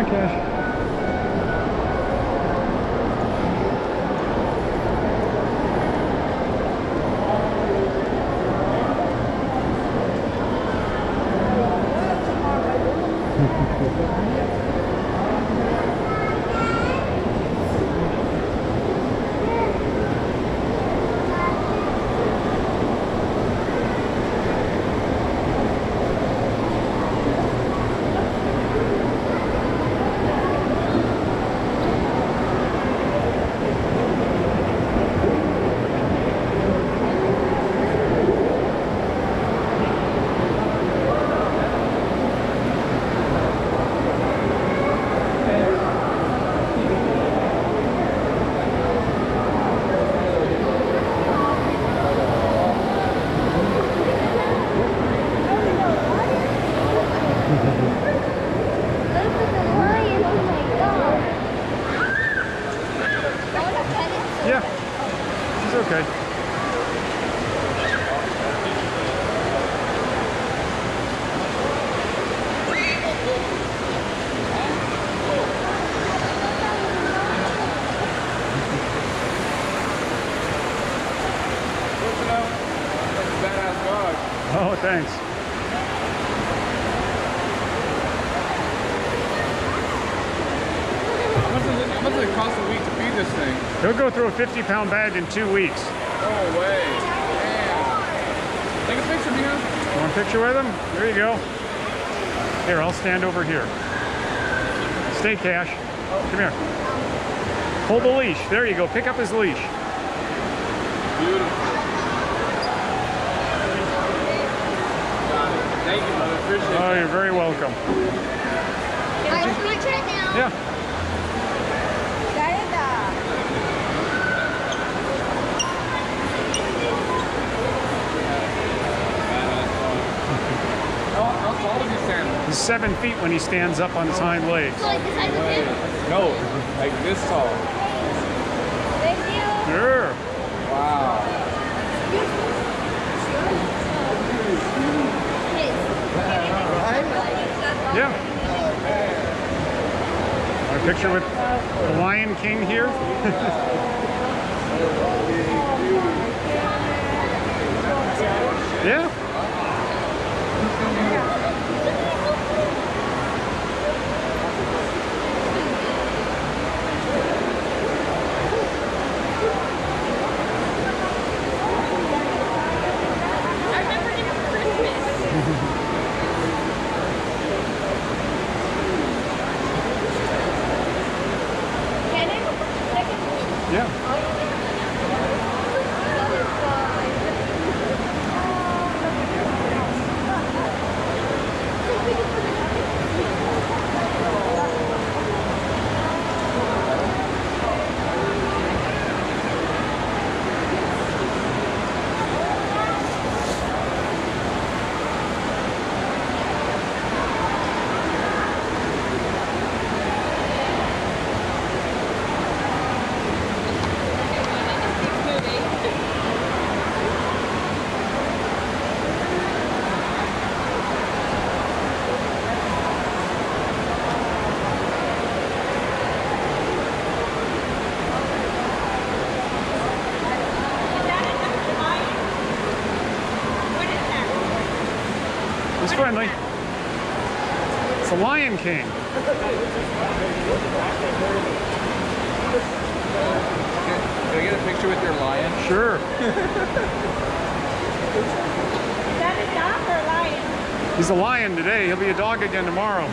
on, Cash. Yeah, he's okay. Badass dog. Oh, thanks. How much does it cost a week to feed this thing? He'll go through a 50-pound bag in 2 weeks. No way. Damn. Take a picture, Mia. You want a picture with him? There you go. Here, I'll stand over here. Stay, Cash. Come here. Hold the leash. There you go. Pick up his leash. Beautiful. Thank you, mother. Appreciate it. Oh, you're very welcome. Let's reach right now. Yeah. How tall is he standing? He's 7 feet when he stands up on his hind legs. So like this height with him? No, like this tall. Thank you. Sure. Wow. Yeah. Want a picture with the Lion King here? Yeah. I remember him from Christmas. Can I go for a second? Yeah. He's friendly. It's the Lion King. Can I get a picture with your lion? Sure. Is that a dog or a lion? He's a lion today. He'll be a dog again tomorrow.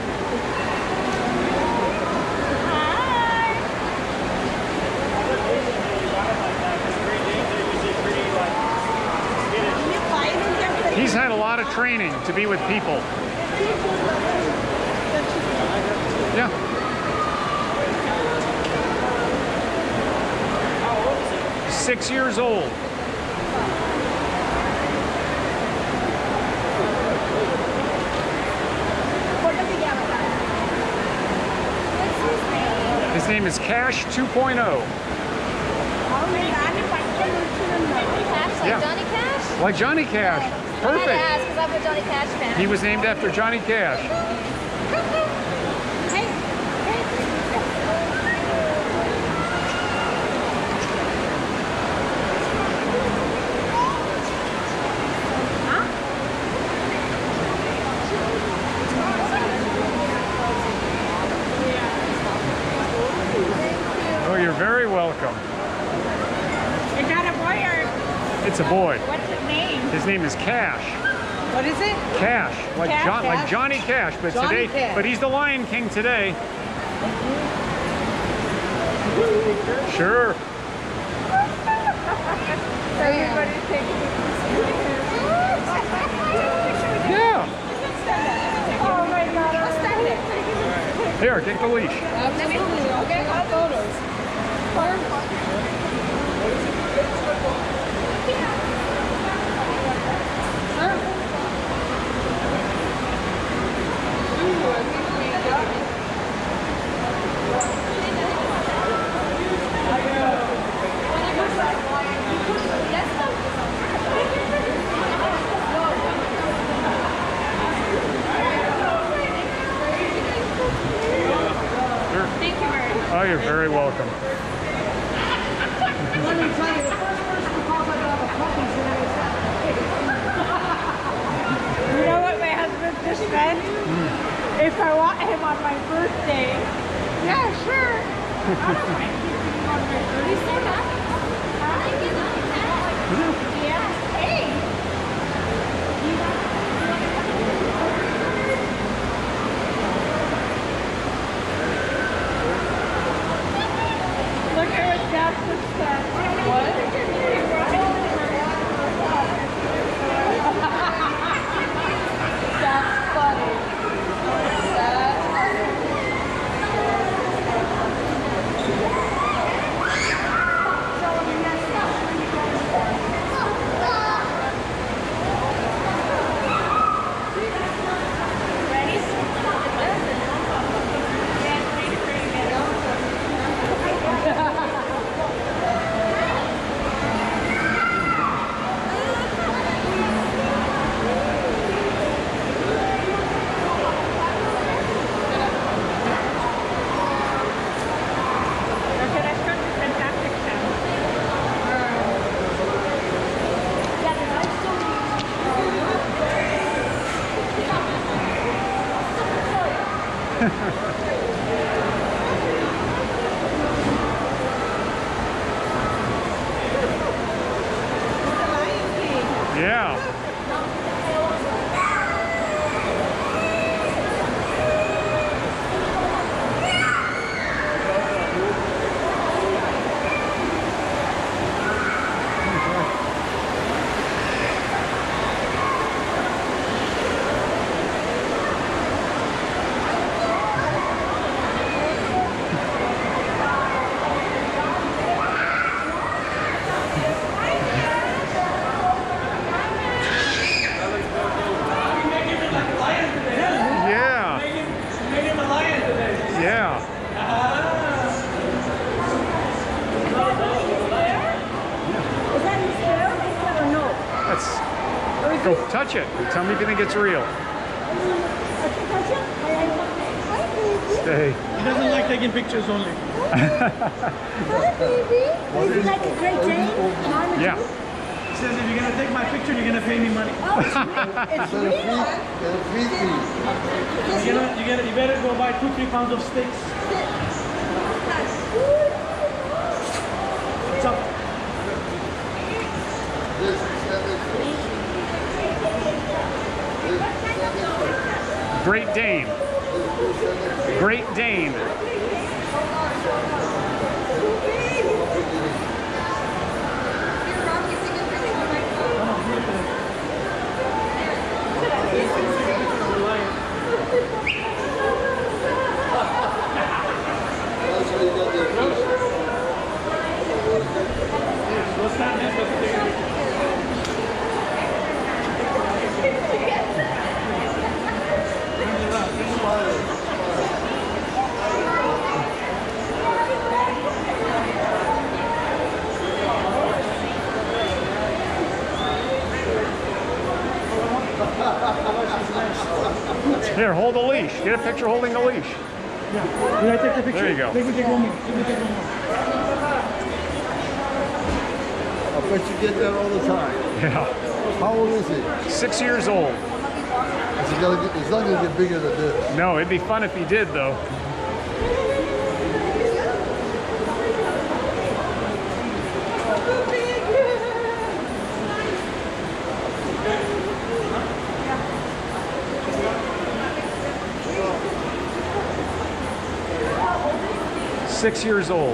Hi. You flying in here? He's had a lot of training to be with people. Yeah. He's 6 years old. His name is Cash 2.0. Cash, like Yeah. Johnny Cash? Like Johnny Cash. I had to Perfect. ask because I'm a Johnny Cash fan. He was named after Johnny Cash. Hey, It's a boy. What's his name? His name is Cash. What is it? Cash, like Cash? like Johnny Cash, but Johnny today, Cash. but he's the Lion King today. Sure. Everybody's taking Yeah. Oh my God. I'll stand it. Here, take the leash. Absolutely. Okay, got photos. Thank you very much. Oh, you're very welcome. Let me tell you, the first person who calls out of a puppy You know what my husband just said? If I want him on my birthday, yeah, sure. I don't mind keeping him on my birthday. Yeah. Hey. Look at what Dad just said. What? That's funny. That's funny. Yeah. Yeah. Yeah. Is that his hair or no? Let's go touch it. Tell me if you think it's real. I can touch it? Hi, baby. Stay. He doesn't like taking pictures only. Hi, baby. Is he like a Great Dane? Yeah. He says if you're gonna take my picture, you're gonna pay me money. Oh, it's real. You better go buy 2-3 pounds of steaks. What's up? Great Dane. Great Dane. What's that? Here, hold the leash. Get a picture holding the leash. Yeah. Did I take the picture? There you go. Let me take one more. Let me take one more. I bet you get that all the time. Yeah. How old is he? 6 years old. He's not going to get bigger than this. No, it'd be fun if he did, though. 6 years old.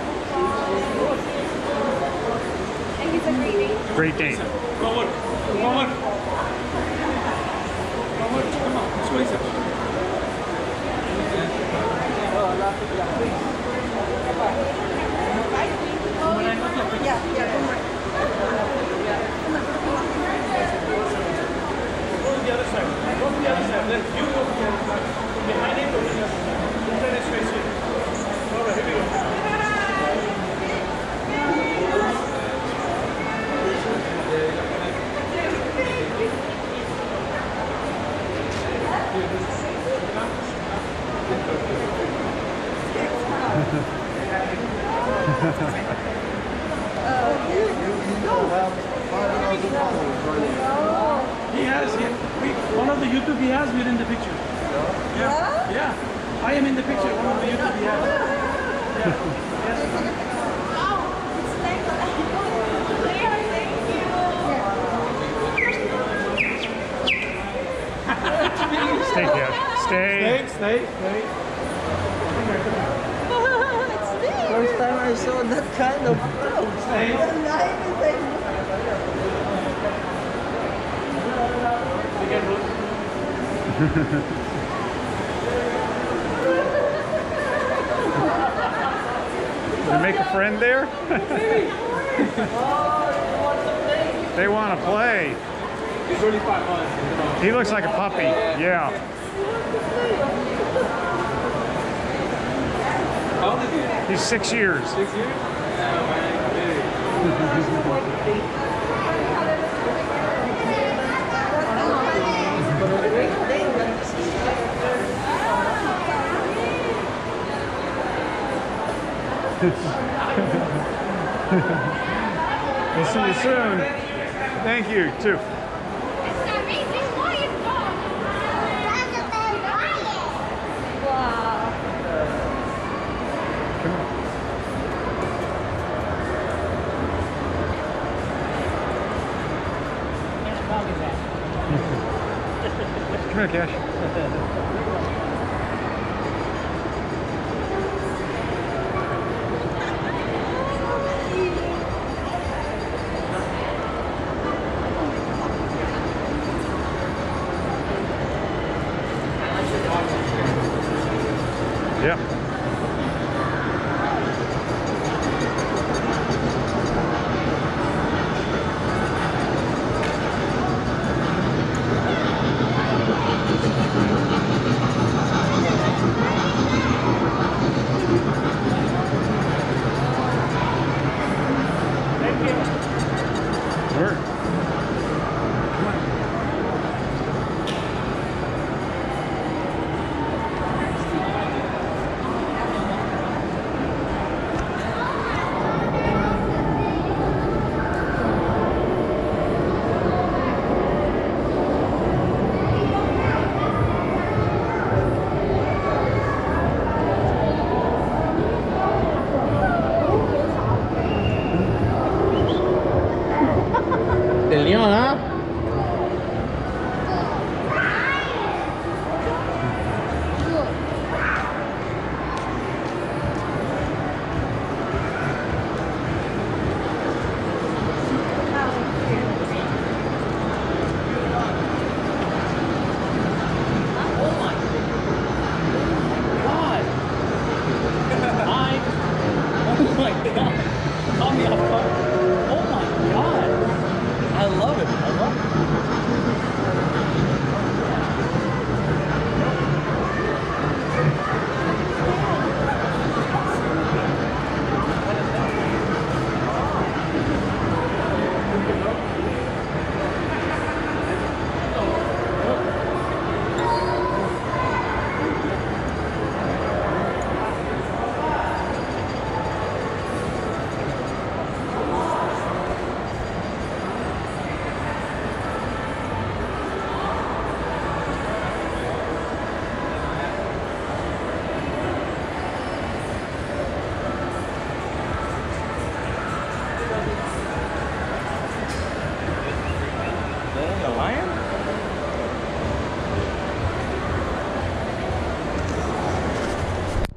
And he's a Great Dane. Great Dane. Forward. Forward. Forward. Come on. This way, sir. Go to the other side. Go to the other side. Then you go to the other side. Behind it, go to the other side. Inside is facing. All right, here we go. He has, one of the YouTube he has, we're in the picture. Yeah? Yeah. I am in the picture, one of the YouTube he has. Yeah. Yes. Stay, Cash. Stay. Stay. First time I saw that kind of fruit. Stay. Did you make a friend there? They want to play. He's only 5 months. He looks like a puppy. Yeah. How old is he? He's 6 years. 6 years? Yeah, man. We'll see you soon. Thank you, too. Come here, Cash. Yep.